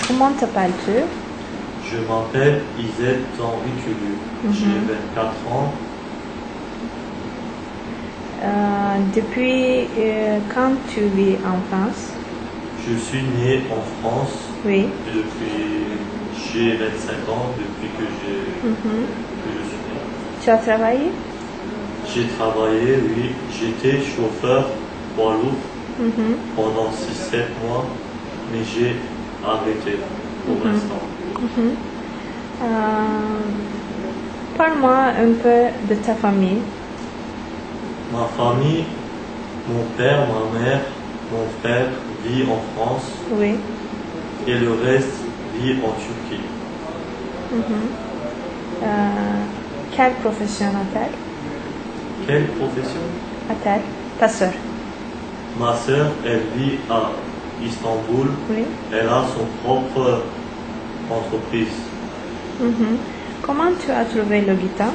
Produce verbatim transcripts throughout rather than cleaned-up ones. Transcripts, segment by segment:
Comment t'appelles-tu? Je m'appelle Isette Henri Culu. Mhm. J'ai vingt-quatre ans. Euh, depuis euh, quand tu vis en France? Je suis né en France. Oui. Depuis, j'ai vingt-cinq ans depuis que, j'ai, Mhm. que je suis né. Tu as travaillé? J'ai travaillé, oui. J'étais chauffeur poids lourd Mhm. pendant six sept mois, mais j'ai arrêté pour Mhm. l'instant. Mhm. Euh, parle-moi un peu de ta famille. Ma famille, mon père, ma mère, mon frère vit en France Oui. et le reste vit en Turquie. Mhm. Euh, quelle profession a-t-elle? Quelle profession? A-t-elle? Ta sœur? Ma sœur, elle vit à Istanbul. Oui. Elle a son propre entreprise. Mhm. Comment tu as trouvé le guitare?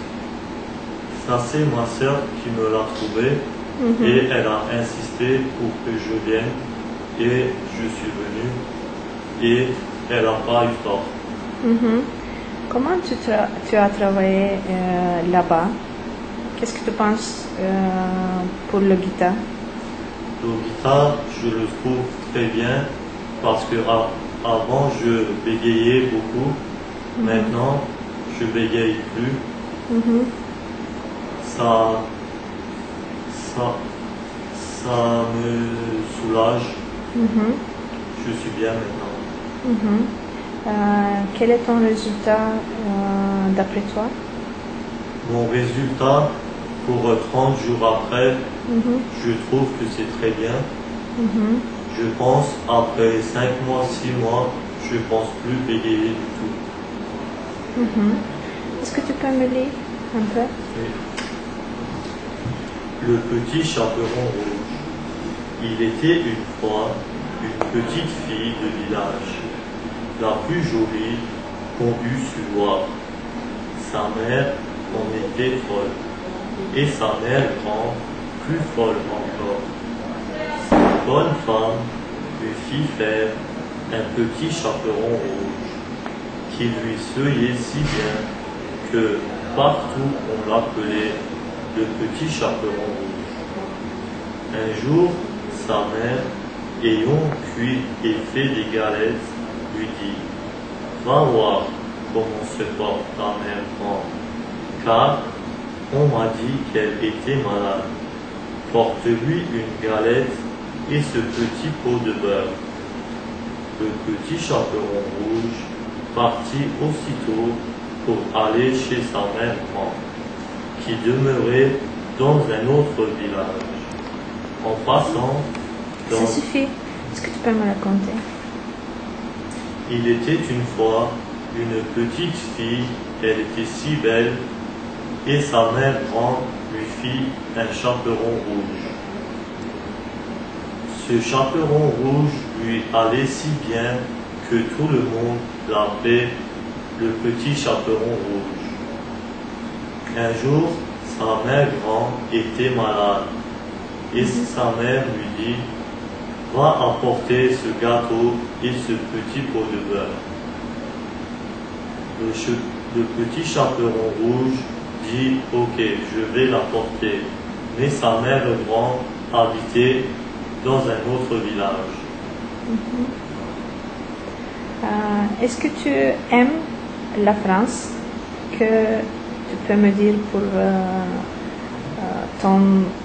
Ça, c'est ma sœur qui me l'a trouvé Mhm. et elle a insisté pour que je vienne et je suis venu et elle n'a pas eu tort. Mhm. Comment tu, tra- tu as travaillé euh, là-bas? Qu'est-ce que tu penses euh, pour le guitare? Le guitare, je le trouve très bien parce que a- avant je bégayais beaucoup. Mhm. Maintenant, je bégaye plus. Mhm. Ça, ça, ça me soulage. Mhm. Je suis bien maintenant. Mhm. Euh, quel est ton résultat euh, d'après toi? Mon résultat pour trente jours après, Mhm. je trouve que c'est très bien. Mhm. Je pense après cinq mois, six mois, je pense plus bégayer du tout. Mhm. Est-ce que tu peux me lire un peu? Oui. Le petit chaperon rouge. Il était une fois une petite fille de village, la plus jolie qu'on eût su voir. Sa mère en était folle, et sa mère grande, plus folle encore. Cette bonne femme lui fit faire un petit chaperon rouge, qui lui seyait si bien que partout on l'appelait le petit chaperon rouge. Un jour, sa mère, ayant cuit et fait des galettes, lui dit « Va voir comment se porte ta mère grande, car on m'a dit qu'elle était malade. Porte-lui une galette et ce petit pot de beurre. » Le petit chaperon rouge partit aussitôt pour aller chez sa mère grande, qui demeurait dans un autre village. En passant dans... Ça suffit. Est-ce que tu peux me raconter? Il était une fois une petite fille, elle était si belle, et sa mère grande lui fit un chaperon rouge. Ce chaperon rouge lui allait si bien que tout le monde l'appelait le petit chaperon rouge. Un jour, sa mère grande était malade, et sa mère lui dit « Va apporter ce gâteau et ce petit pot de beurre. » Le, che- le petit chaperon rouge dit « Ok, je vais l'apporter. » Mais sa mère grande habitait dans un autre village. Mhm. Euh, est-ce que tu aimes la France? Que tu peux me dire pour euh, euh, ton...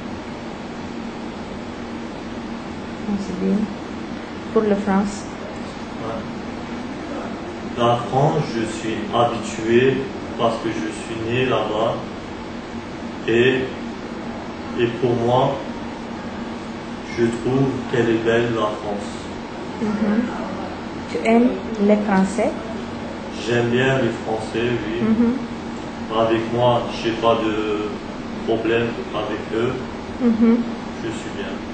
Comment se dit? Pour la France? Ouais. La France, je suis habitué parce que je suis né là-bas. Et, et pour moi, je trouve qu'elle est belle, la France. Mhm. Tu aimes les Français? J'aime bien les Français, oui. Mhm. Avec moi, je n'ai pas de problème avec eux. Mhm. Je suis bien.